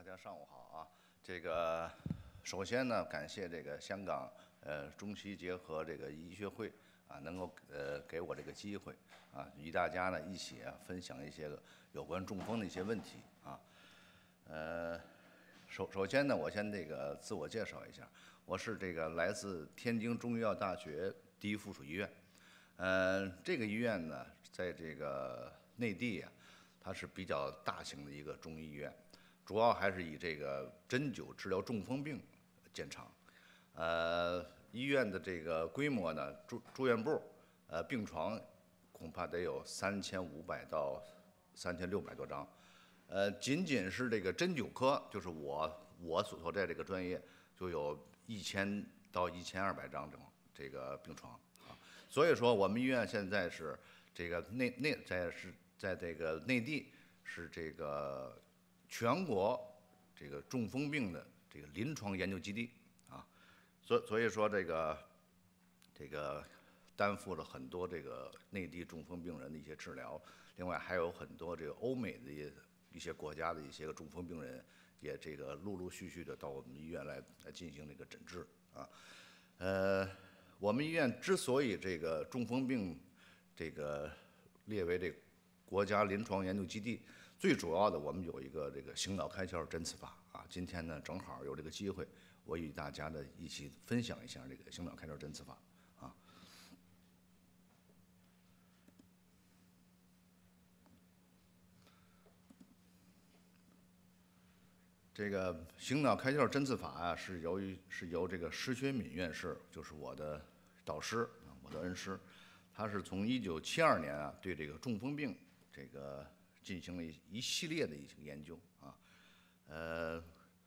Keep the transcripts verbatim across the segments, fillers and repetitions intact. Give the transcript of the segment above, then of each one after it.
家上午好啊。这个首先呢，感谢这个香港呃中西结合这个医学会啊，能够呃给我这个机会啊，与大家呢一起啊分享一些个有关中风的一些问题啊。呃，首首先呢，我先这个自我介绍一下，我是这个来自天津中医药大学第一附属医院。呃，这个医院呢，在这个内地啊，它是比较大型的一个中医医院。主要还是以这个针灸治疗中风病见长，呃，医院的这个规模呢，住住院部，呃，病床恐怕得有三千五百到三千六百多张，呃，仅仅是这个针灸科，就是我我所在这个专业，就有一千到一千二百张这种这个病床啊，所以说我们医院现在是这个内内在是在这个内地是这个。全国这个中风病的这个临床研究基地啊，所所以说这个这个担负了很多这个内地中风病人的一些治疗，另外还有很多这个欧美的一一些国家的一些个中风病人也这个陆陆续续的到我们医院来来进行这个诊治啊，呃，我们医院之所以这个中风病这个列为这个国家临床研究基地。最主要的，我们有一个这个醒脑开窍针刺法啊，今天呢正好有这个机会，我与大家呢一起分享一下这个醒脑开窍针刺法啊。这个醒脑开窍针刺法啊，是由于是由这个施学敏院士，就是我的导师啊，我的恩师，他是从一九七二年啊对这个中风病这个。进行了一一系列的一些研究啊，呃，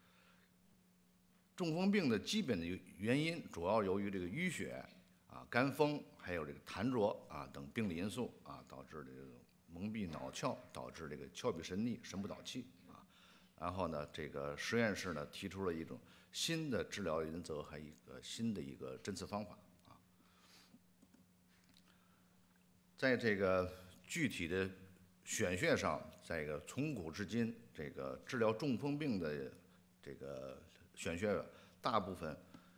中风病的基本的原因主要由于这个淤血啊、肝风，还有这个痰浊啊等病理因素啊，导致这个蒙蔽脑窍，导致这个窍壁神逆、神不导气啊。然后呢，这个实验室呢提出了一种新的治疗原则，还有一个新的一个针刺方法啊。在这个具体的。选穴上，这个从古至今，这个治疗中风病的这个选穴，大部分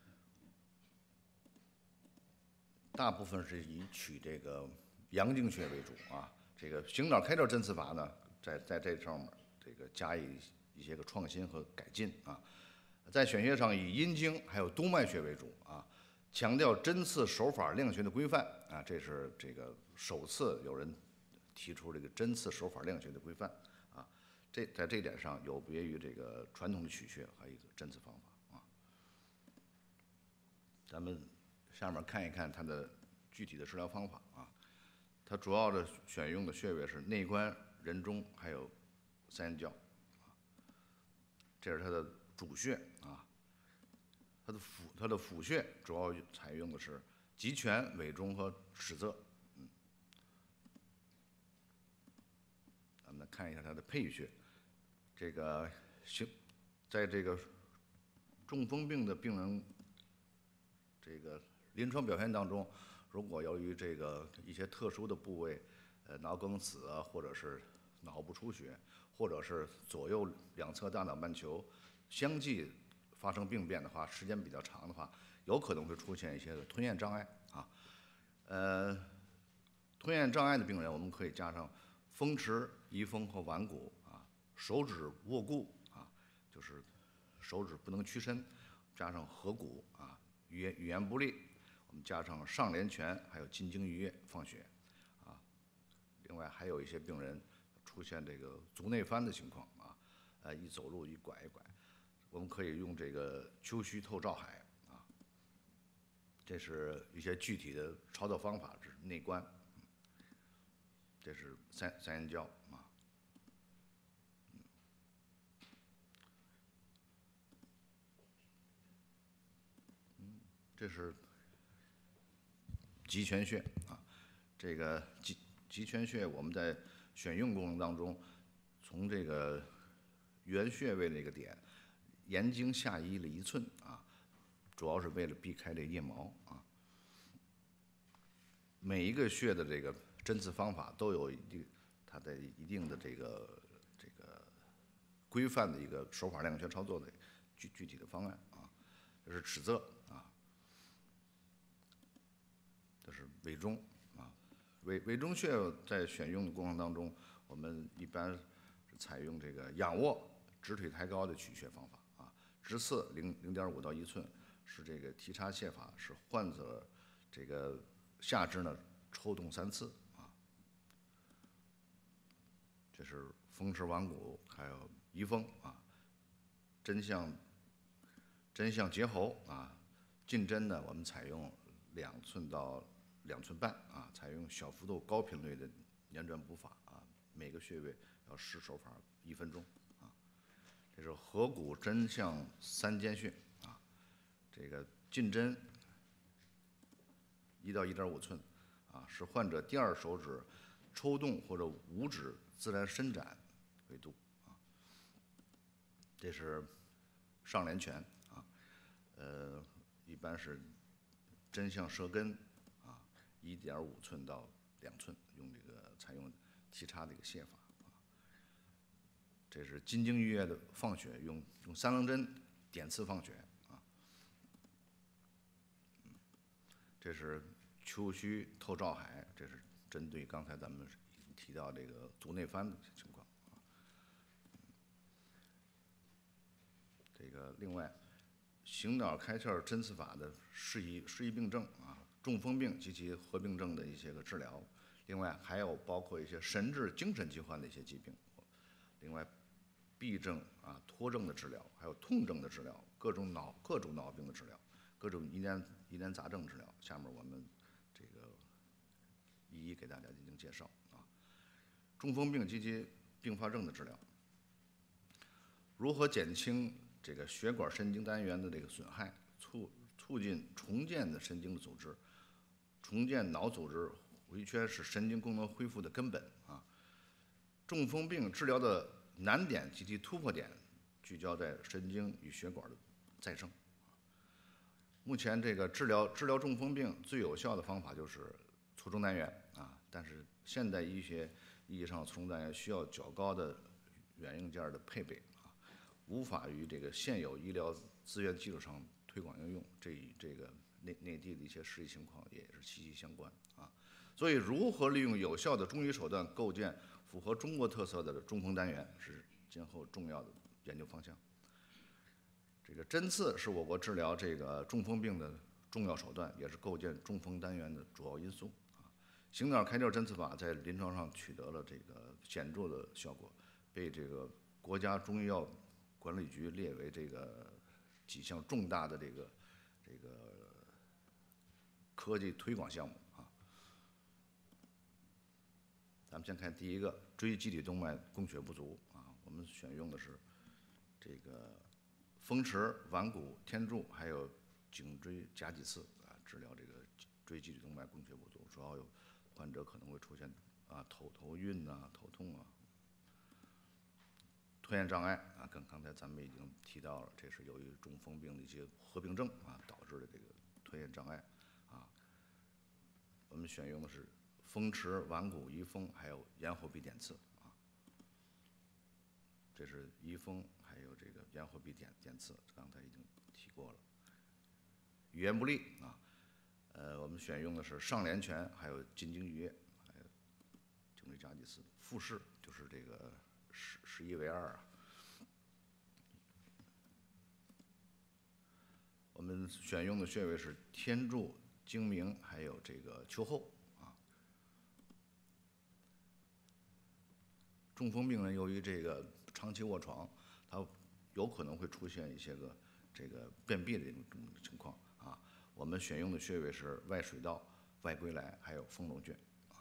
大部分是以取这个阳经穴为主啊。这个醒脑开窍针刺法呢，在在这上面这个加以一些个创新和改进啊。在选穴上以阴经还有督脉穴为主啊，强调针刺手法量学的规范啊，这是这个首次有人。提出这个针刺手法量学的规范啊，这在这点上有别于这个传统的取穴和一个针刺方法啊。咱们下面看一看它的具体的治疗方法啊。它主要的选用的穴位是内关、人中还有三阴交啊，这是它的主穴啊。它的辅它的辅穴主要采用的是极泉、委中和尺泽。咱们看一下它的配穴，这个行，在这个中风病的病人这个临床表现当中，如果由于这个一些特殊的部位，呃，脑梗死啊，或者是脑部出血，或者是左右两侧大脑半球相继发生病变的话，时间比较长的话，有可能会出现一些吞咽障碍啊。呃，吞咽障碍的病人，我们可以加上。风池、移风和腕骨啊，手指握固啊，就是手指不能屈伸，加上合谷啊，语言语言不利，我们加上上廉泉，还有金睛玉液放血啊。另外还有一些病人出现这个足内翻的情况啊，呃，一走路一拐一拐，我们可以用这个丘虚透照海啊。这是一些具体的操作方法，这是内关。这是三三阴交啊，嗯，这是极泉穴啊。这个极极泉穴，我们在选用过程当中，从这个原穴位那个点，沿经下移了一寸啊，主要是为了避开这腋毛啊。每一个穴的这个针刺方法都有一定。它的一定的这个这个规范的一个手法量学操作的具具体的方案啊。这是尺仄啊，这是委中啊。委委中穴在选用的过程当中，我们一般是采用这个仰卧直腿抬高的取穴方法啊，直刺零零点五到一寸，是这个提插泻法，使患者这个下肢呢抽动三次啊。这是风池腕骨，还有移风啊，针向针向结喉啊，进针呢我们采用两寸到两寸半啊，采用小幅度高频率的连转补法啊，每个穴位要试手法一分钟啊。这是合谷针向三间穴啊，这个进针一到一点五寸啊，使患者第二手指抽动或者五指自然伸展为度啊。这是上廉泉啊，呃，一般是针向舌根啊，一点五寸到两寸，用这个采用提插的一个泻法啊。这是金睛玉液的放血，用用三棱针点刺放血啊。这是丘虚透照海，这是针对刚才咱们提到这个足内翻的情况啊。这个另外，行脑开窍针刺法的适宜适宜病症啊，中风病及其合并症的一些个治疗，另外还有包括一些神志精神疾患的一些疾病，另外痹症啊、脱症的治疗，还有痛症的治疗，各种脑各种脑病的治疗，各种疑难疑难杂症治疗。下面我们这个一一给大家进行介绍啊。中风病及其并发症的治疗，如何减轻这个血管神经单元的这个损害，促促进重建的神经的组织，重建脑组织回圈是神经功能恢复的根本啊。中风病治疗的难点及其突破点，聚焦在神经与血管的再生。目前这个治疗治疗中风病最有效的方法就是卒中单元啊，但是现代医学意义上的卒中单元需要较高的软硬件的配备啊，无法与这个现有医疗资源基础上推广应用，这与这个内内地的一些实际情况也是息息相关啊。所以，如何利用有效的中医手段构建符合中国特色的中风单元，是今后重要的研究方向。这个针刺是我国治疗这个中风病的重要手段，也是构建中风单元的主要因素啊。行脑开窍针刺法在临床上取得了这个显著的效果，被这个国家中医药管理局列为这个几项重大的这个这个科技推广项目啊。咱们先看第一个，椎基体动脉供血不足啊，我们选用的是这个风池、腕骨、天柱，还有颈椎夹脊刺啊，治疗这个椎基体动脉供血不足，主要有患者可能会出现啊头头晕啊、头痛啊、吞咽障碍啊，跟刚才咱们已经提到了，这是由于中风病的一些合并症啊导致的这个吞咽障碍啊。我们选用的是风池、腕骨、移风，还有咽喉壁点刺啊。这是移风，还有这个咽喉壁点点刺，刚才已经提过了。语言不利啊，呃，我们选用的是上廉泉，还有金睛玉液，还有颈椎夹脊刺。复试就是这个十十一为二啊。我们选用的穴位是天柱、睛明，还有这个丘后啊。中风病人由于这个长期卧床，他有可能会出现一些个这个便秘的这种情况啊。我们选用的穴位是外水道、外归来，还有丰隆穴啊。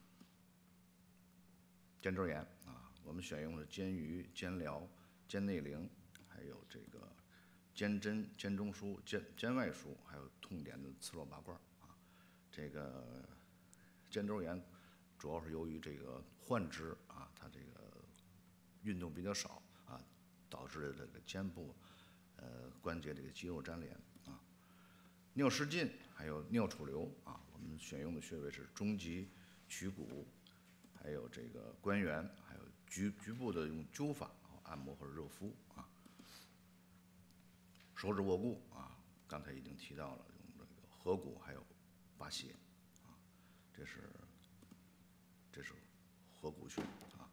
肩周炎啊，我们选用的肩俞、肩髎、肩内陵，还有这个肩针、肩中枢、肩肩外枢，还有痛点的刺络拔罐啊。这个肩周炎主要是由于这个患肢啊，它这个运动比较少啊，导致这个肩部呃关节这个肌肉粘连啊。尿失禁还有尿储留啊，我们选用的穴位是中极、曲骨，还有这个关元，还有局局部的用灸法啊， 按摩或者热敷啊。手指握骨啊，刚才已经提到了，用这个合谷还有拔鞋啊，这是这是合谷穴啊，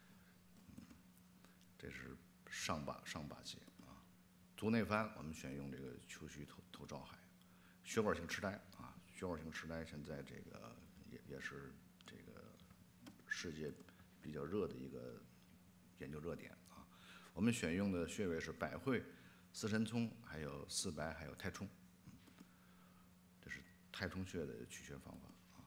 这是上把上把穴啊。足内翻我们选用这个丘虚头头照海。血管性痴呆啊，血管性痴呆现在这个也也是这个世界比较热的一个研究热点啊。我们选用的穴位是百会、司神聪，还有四白，还有太冲。这是太冲穴的取穴方法啊。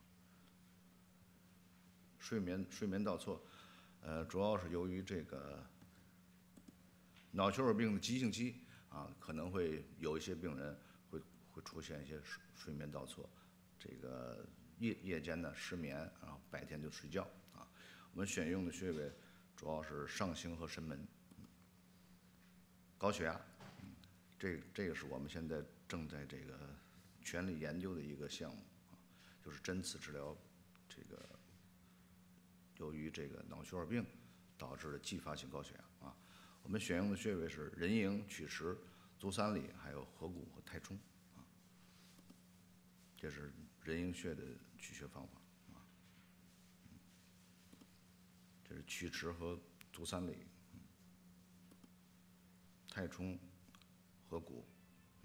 睡眠睡眠倒错，呃，主要是由于这个脑血管病的急性期啊，可能会有一些病人会会出现一些睡睡眠倒错，这个夜夜间呢失眠，然后白天就睡觉啊。我们选用的穴位主要是上行和神门。高血压，这这个是我们现在正在这个全力研究的一个项目啊，就是针刺治疗这个由于这个脑血管病导致的继发性高血压啊。我们选用的穴位是人迎、曲池、足三里，还有合谷和太冲啊。这是人迎穴的取穴方法啊。这是曲池和足三里。太冲、合谷，嗯，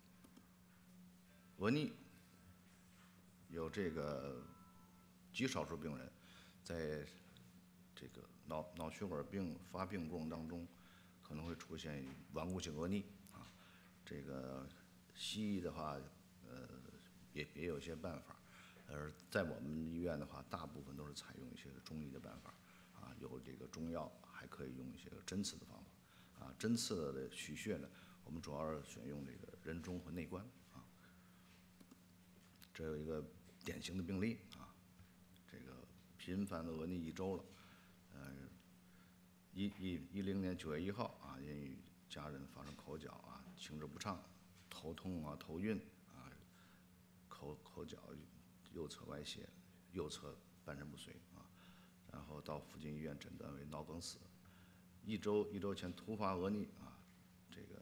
额逆有这个极少数病人在这个脑脑血管病发病过程当中，可能会出现顽固性额逆啊。这个西医的话，呃，也也有一些办法，而在我们医院的话，大部分都是采用一些中医的办法啊，有这个中药，还可以用一些针刺的方法。啊，针刺的取穴呢，我们主要是选用这个人中和内关啊。这有一个典型的病例啊，这个频繁的额逆一周了，呃，一一一零年九月一号啊，因与家人发生口角啊，情志不畅，头痛啊，头晕啊，口口角右侧歪斜，右侧半身不遂啊，然后到附近医院诊断为脑梗死。一周一周前突发额逆啊，这个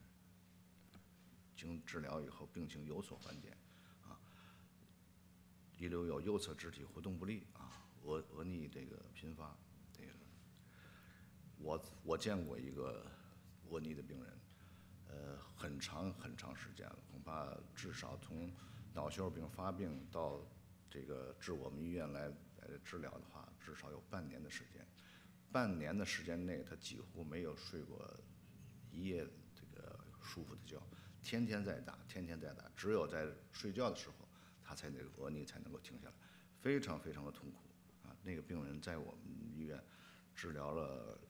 经治疗以后病情有所缓解啊，遗留有右侧肢体活动不利啊，额额逆这个频发，这个我我见过一个额逆的病人，呃，很长很长时间了，恐怕至少从脑血管病发病到这个至我们医院来来治疗的话，至少有半年的时间。半年的时间内，他几乎没有睡过一夜这个舒服的觉，天天在打，天天在打，只有在睡觉的时候，他才那个额逆才能够停下来，非常非常的痛苦啊！那个病人在我们医院治疗了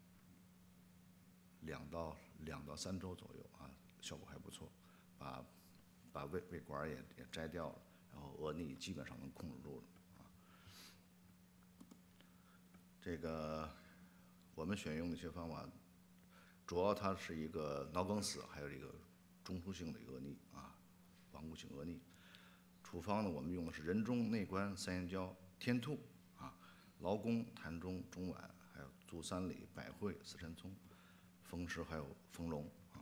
两到两到三周左右啊，效果还不错，把把胃胃管也也摘掉了，然后额逆基本上能控制住了。这个我们选用的一些方法，主要它是一个脑梗死，还有一个中枢性的额逆啊，顽固性额逆。处方呢，我们用的是人中、内关、三阴交、天兔啊、劳宫、膻中、中脘，还有足三里、百会、司神聪、风池，还有丰隆啊。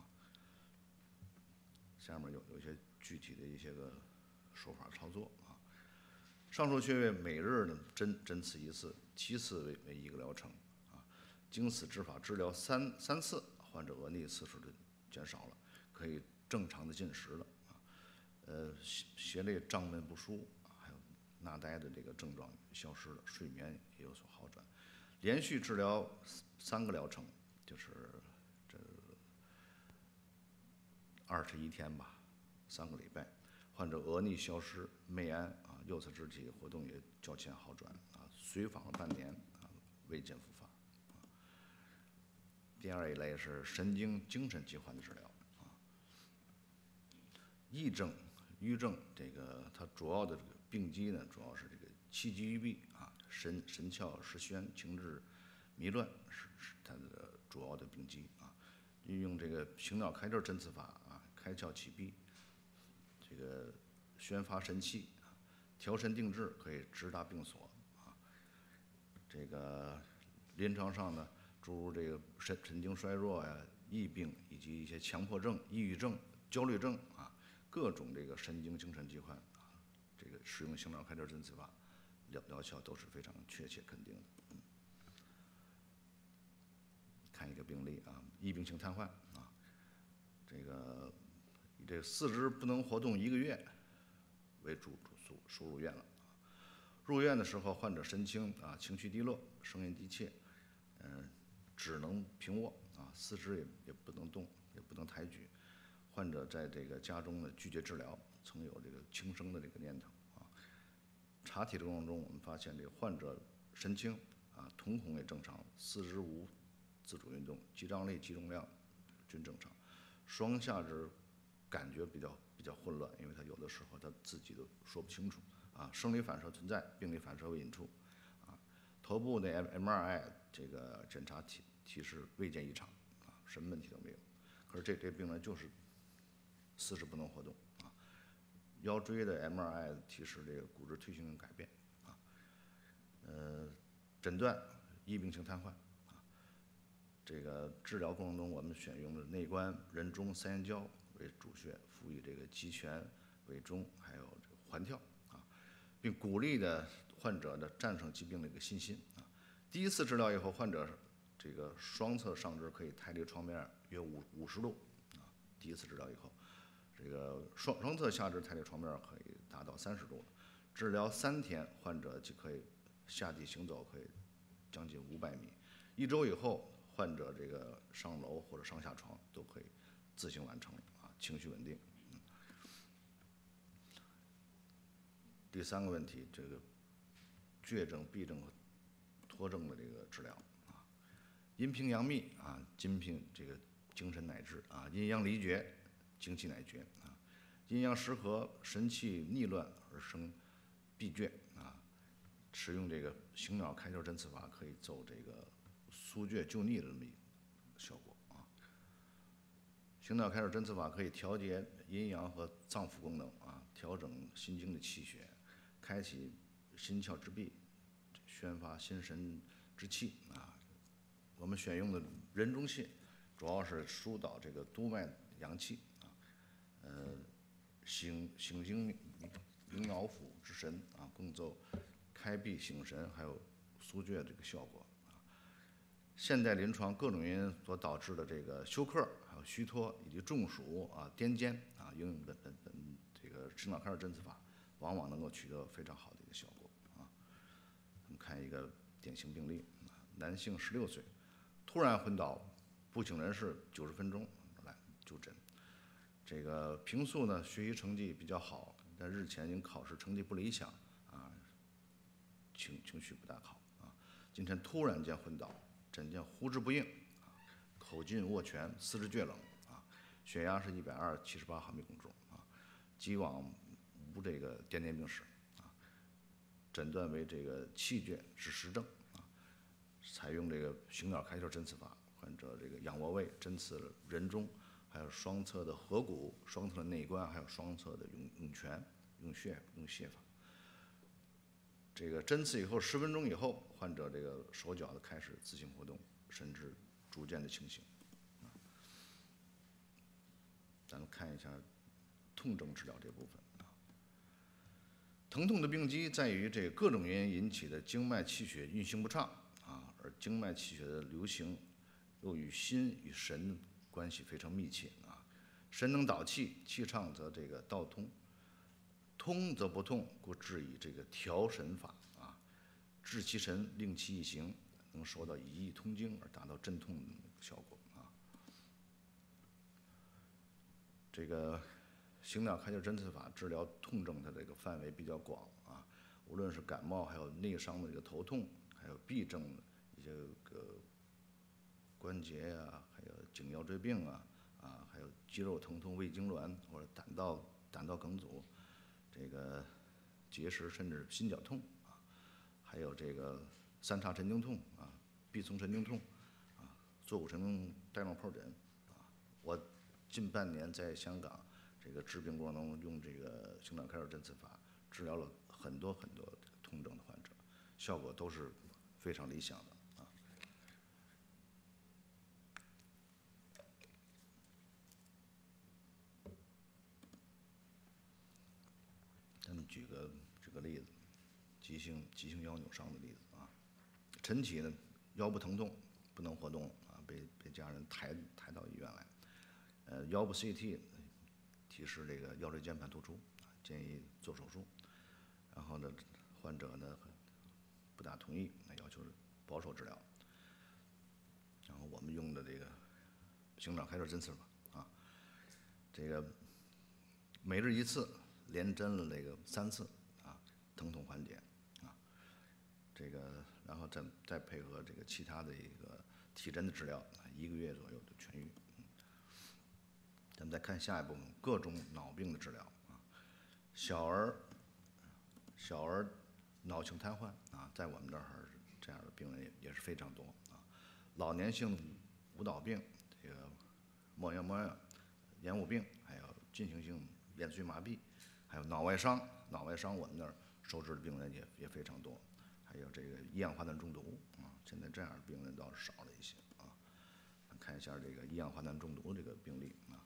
下面有有一些具体的一些个手法操作啊。上述穴位每日呢针针刺一次，七次为为一个疗程啊。经此治法治疗三三次，患者额逆次数就减少了，可以正常的进食了啊。呃，胁肋胀闷不舒，还有纳呆的这个症状消失了，睡眠也有所好转。连续治疗三个疗程，就是这二十一天吧，三个礼拜。患者额逆消失，寐安啊，右侧肢体活动也较前好转啊，随访了半年啊，未见复发。啊、第二一类是神经精神疾患的治疗啊，癔症、郁症，这个它主要的这个病机呢，主要是这个气机郁闭啊，神神窍失宣，情志迷乱是是它的主要的病机啊。运用这个平脑开针针刺法啊，开窍启闭。这个宣发神气，调神定志，可以直达病所啊。这个临床上呢， 诸如这个神神经衰弱呀、疫病以及一些强迫症、抑郁症、焦虑症啊，各种这个神经精神疾患啊，这个使用行脑开条针刺法疗疗效都是非常确切肯定的。嗯，看一个病例啊，疫病性瘫痪啊，这个以这个四肢不能活动一个月为主主诉输入院了。入院的时候，患者神情啊情绪低落，声音低切，嗯，只能平卧啊，四肢也也不能动，也不能抬举。患者在这个家中呢拒绝治疗，曾有这个轻生的这个念头啊。查体的过程中，我们发现这个患者神经啊瞳孔也正常，四肢无自主运动，肌张力、肌重量均正常，双下肢感觉比较比较混乱，因为他有的时候他自己都说不清楚啊。生理反射存在，病理反射未引出啊。头部的 M R I 这个检查提提示未见异常啊，什么问题都没有。可是这这病人就是四肢不能活动啊。腰椎的 M R I 提示这个骨质退行性改变啊。呃，诊断疫病性瘫痪。这个治疗过程中，我们选用的内关、人中、三阴交为主穴，辅以这个极拳、委中，还有这个环跳啊，并鼓励的患者的战胜疾病的一个信心啊。第一次治疗以后，患者这个双侧上肢可以抬离床面约五五十度啊。第一次治疗以后，这个双双侧下肢抬离床面可以达到三十度，治疗三天，患者即可以下地行走，可以将近五百米。一周以后，患者这个上楼或者上下床都可以自行完成啊，情绪稳定。嗯。第三个问题，这个厥症、痹症和脱症的这个治疗啊，阴平阳秘啊，精品这个精神乃治啊，阴阳离绝，精气乃绝啊，阴阳失和，神气逆乱而生痹厥啊，使用这个行脑开条针刺法可以奏这个苏厥救逆的这么一个效果啊。行脑开条针刺法可以调节阴阳和脏腑功能啊，调整心经的气血，开启心窍之闭，宣发心神之气啊。我们选用的人中穴，主要是疏导这个督脉阳气啊，呃，醒醒经明脑腑之神啊，共奏开闭醒神还有苏厥这个效果。现代临床各种原因所导致的这个休克、还有虚脱以及中暑啊、癫痫啊，应用本本本这个行脑开条针刺法，往往能够取得非常好的一个效果啊。我们看一个典型病例，男性十六岁，突然昏倒，不省人事，九十分钟来就诊。这个平素呢学习成绩比较好，但日前因考试成绩不理想啊，情情绪不大好啊。今天突然间昏倒。诊见呼之不应，啊，口劲握拳，四肢厥冷，啊，血压是一百二七十八毫米汞柱，啊，既往无这个癫痫病史，啊，诊断为这个气厥是实症，啊，采用这个行脑开条针刺法，患者这个仰卧位针刺人中，还有双侧的合谷、双侧的内关，还有双侧的涌涌泉、用穴用穴法。这个针刺以后十分钟以后，患者这个手脚的开始自行活动，神志逐渐的清醒。咱们看一下痛症治疗这部分啊。疼痛的病机在于这各种原因引起的经脉气血运行不畅啊，而经脉气血的流行又与心与神关系非常密切啊。神能导气，气畅则这个道通。通则不痛，故治以这个调神法啊，治其神，令其一行，能收到以意通经而达到镇痛的效果啊。这个行脑开条针刺法治疗痛症，它这个范围比较广啊，无论是感冒，还有内伤的这个头痛，还有痹症一些个关节呀、啊，还有颈腰椎病啊，啊，还有肌肉疼痛、胃痉挛或者胆道胆道梗阻。这个结石甚至心绞痛啊，还有这个三叉神经痛啊、臂丛神经痛啊、坐骨神经带状疱疹啊。我近半年在香港这个治病过程中，用这个行脑开条针刺法治疗了很多很多痛症的患者，效果都是非常理想的啊。 个例子，急性急性腰扭伤的例子啊。晨起呢，腰部疼痛，不能活动啊，被被家人抬抬到医院来。呃，腰部 C T 提示这个腰椎间盘突出，建议做手术。然后呢，患者呢不大同意，那要求保守治疗。然后我们用的这个行长开射针刺法啊，这个每日一次，连针了这个三次啊，疼痛缓解啊，这个然后再再配合这个其他的一个体针的治疗，一个月左右就痊愈。嗯，咱们再看下一部分，各种脑病的治疗啊，小儿小儿脑性瘫痪啊，在我们这儿这样的病人也也是非常多啊，老年性舞蹈病，这个膜样膜样延误病，还有进行性咽髓麻痹，还有脑外伤，脑外伤我们那儿收治的病人也也非常多，还有这个一氧化氮中毒啊，现在这样的病人倒是少了一些啊。看一下这个一氧化氮中毒这个病例啊，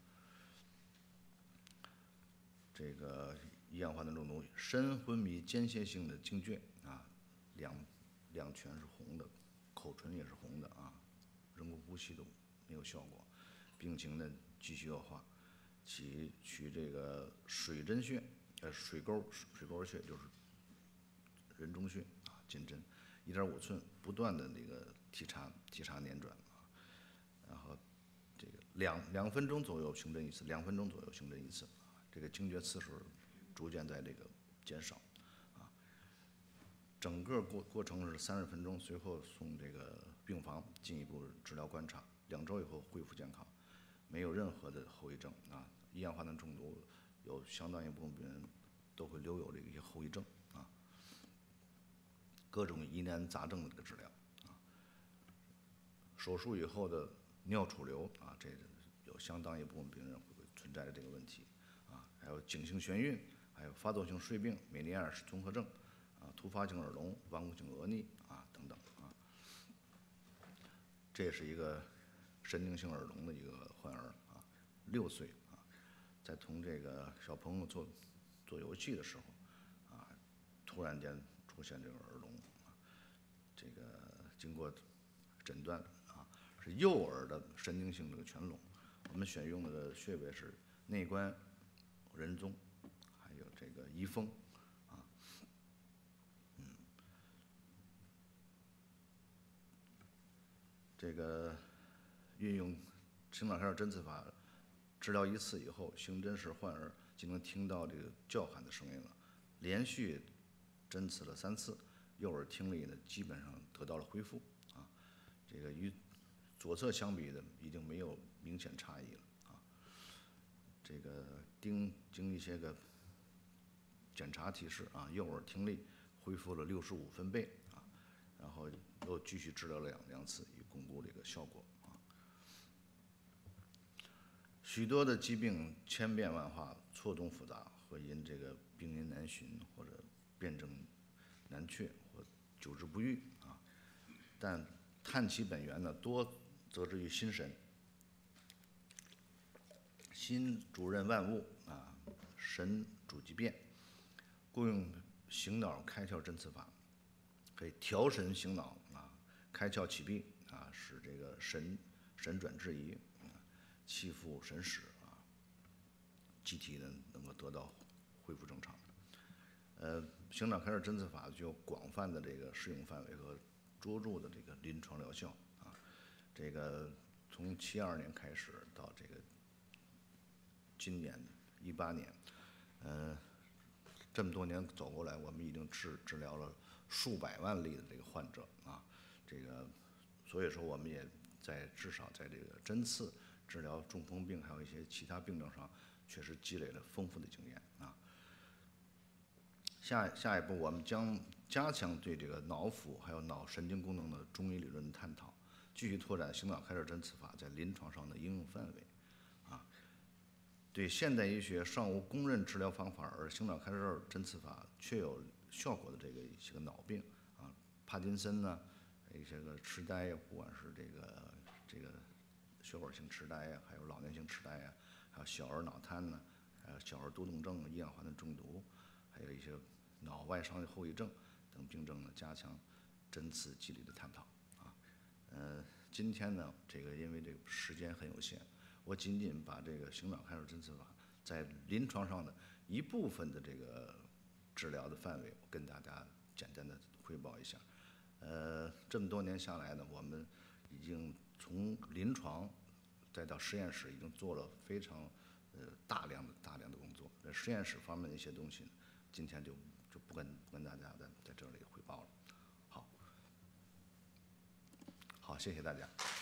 这个一氧化氮中毒，深昏迷间歇性的惊厥啊，两两拳是红的，口唇也是红的啊，人工呼吸都没有效果，病情呢继续恶化，起取这个水针穴，呃水沟水沟穴就是人中穴啊，进针一点五寸，不断的那个体察体察捻转啊，然后这个两两分钟左右行针一次，两分钟左右行针一次，这个惊厥次数逐渐在这个减少啊，整个过过程是三十分钟，随后送这个病房进一步治疗观察，两周以后恢复健康，没有任何的后遗症啊。一氧化氮中毒有相当一部分病人都会留有这个一些后遗症啊，各种疑难杂症的这个治疗啊，手术以后的尿储留啊，这有相当一部分病人会存在着这个问题啊，还有颈性眩晕，还有发作性睡病、美尼尔氏综合症啊，突发性耳聋、顽固性额逆啊等等啊，这是一个神经性耳聋的一个患儿啊，六岁啊，在同这个小朋友做做游戏的时候啊，突然间出现这个耳聋啊，这个经过诊断啊是右耳的神经性这个全聋，我们选用的穴位是内关、人中，还有这个仪风啊，嗯，这个运用行脑开射针刺法治疗一次以后，行针时患儿就能听到这个叫喊的声音了。连续针刺了三次，右耳听力呢基本上得到了恢复啊。这个与左侧相比的已经没有明显差异了啊。这个经经一些个检查提示啊，右耳听力恢复了六十五分贝啊，然后又继续治疗了两两次，以巩固这个效果啊。许多的疾病千变万化，错综复杂，会因这个病因难寻或者辨证难确或久治不愈啊。但探其本源呢，多则之于心神。心主任万物啊，神主即变。故用行脑开窍针刺法，可以调神醒脑啊，开窍启闭啊，使这个神神转志移，气复神使啊，机体呢能够得到恢复正常。呃，行脑开射针刺法具有广泛的这个适用范围和卓著的这个临床疗效啊。这个从七二年开始到这个今年一八年，呃，这么多年走过来，我们已经治治疗了数百万例的这个患者啊。这个所以说，我们也在至少在这个针刺治疗中风病，还有一些其他病症上，确实积累了丰富的经验啊。下下一步，我们将加强对这个脑腑还有脑神经功能的中医理论的探讨，继续拓展行脑开射针刺法在临床上的应用范围，啊，对现代医学尚无公认治疗方法，而行脑开射针刺法确有效果的这个一些个脑病啊，帕金森呢，一些个痴呆呀，不管是这个这个血管性痴呆呀，还有老年性痴呆呀，还有小儿脑瘫呢，还有小儿多动症、一氧化氮中毒，还有一些脑外伤后遗症等病症呢，加强针刺机理的探讨啊。呃，今天呢，这个因为这个时间很有限，我仅仅把这个醒脑开手针刺法在临床上的一部分的这个治疗的范围，跟大家简单的汇报一下。呃，这么多年下来呢，我们已经从临床再到实验室，已经做了非常呃大量的大量的工作。在实验室方面的一些东西呢，今天就就不跟不跟大家在在这里汇报了。好，好，谢谢大家。